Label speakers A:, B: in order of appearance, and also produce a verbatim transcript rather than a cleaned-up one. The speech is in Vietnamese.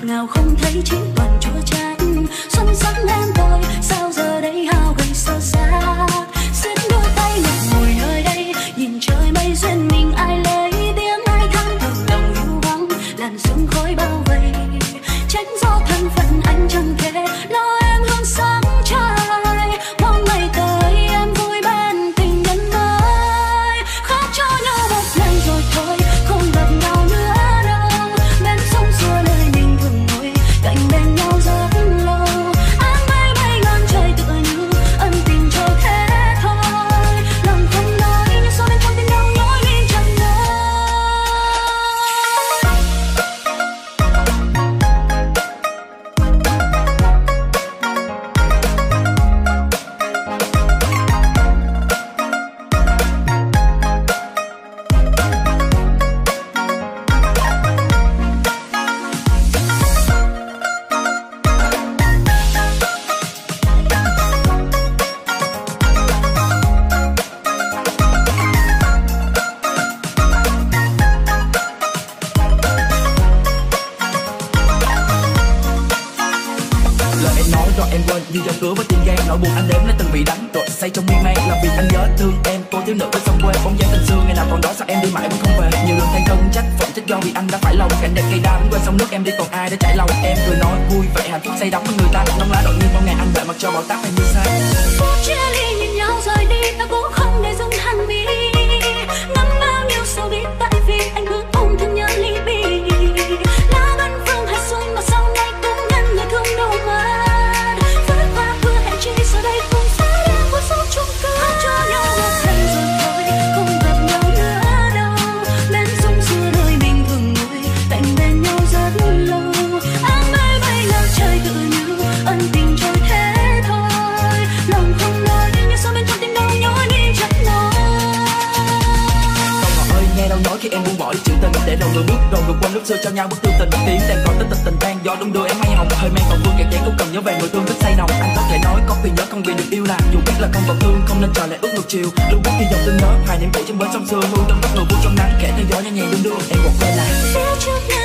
A: ngào không thấy chỉ toàn chua chát. Xuân sắc em tôi sao giờ đây hao gầy sơ xác. Xiết đôi tay ngọc ngồi nơi đây nhìn trời mây duyên mình ai lấy. Tiếng ai than thầm lòng yêu vắng làn sương khói bao vây. Tránh gió thân phận anh chẳng thể lo em hương sáng trai. Mong ngày tới em vui bên tình nhân mới. Khóc cho nhau một lần rồi thôi không gặp nhau nữa đâu. Bên sông xưa nơi mình thường ngồi cạnh bên nhau rất lâu. Áng mây bay ngang trời tựa như ân tình trôi thế thôi. Lòng không nói nhưng sao bên con tim đau nhói vì chẳng nói.
B: Lời em nói rồi em quên như dòng cửa với tim gan. Nỗi buồn anh đếm lấy từng bị đánh rồi say trong miên man. Là vì anh nhớ thương em cô thiếu nữ bên sông quê. Bóng dáng tình xưa ngày nào còn đó sao em đi mãi vẫn không về. Nhiều lần than thân trách phận trách do vì anh đã phải lòng. Cảnh đẹp cây đa quên sông nước em đi còn ai để trải lòng. Em cười nói vui vẻ hạnh phúc say đắm với người ta. Nông lá đội nhiên bao ngày anh đợi mặc cho bão táp hay mưa xa.
A: Phút chia ly nhìn nhau rời đi ta cũng không để dừng hàng mi. Ngắm bao nhiêu sâu biết tại vì anh cứ ôm thương nhớ ly bi. Lá ngân phương hay xuôi mà sau này cũng nhân người thương đâu mà. Vượt qua hứa hẹn chi giờ đây không xa đang có sâu chung cơ. Cho nhau một lần rồi thôi không gặp nhau nữa đâu. Bên sông xưa nơi mình thường ngồi cạnh bên nhau rất lâu. Áng mây bay ngang trời tự như ân tình trôi thế thôi. Lòng không nói nhưng sao bên trong tim đau nhói như chẳng nói.
B: Câu ngọt ơi nghe đâu nói khi em buông bỏ đi chữ tình. Để đầu người bước rồi ngược quanh lúc xưa cho nhau bức thư tình. Tiếng đang còn tích tình tình than gió đung đưa em hay hồng. Hơi men còn vương kẹt chén cũng cần nhớ về người thương rất say nồng. Anh có thể nói có vì nhớ không vì được yêu là dù biết là không còn thương không nên chờ lại ước ngược chiều. Lưu bút đi dòng tương nhớ hai niềm cũ trên bến sông xưa. Hương tâm bắt người vui trong nắng khẽ theo gió nhẹ nhàng đung đưa em một bên là
A: Phía trước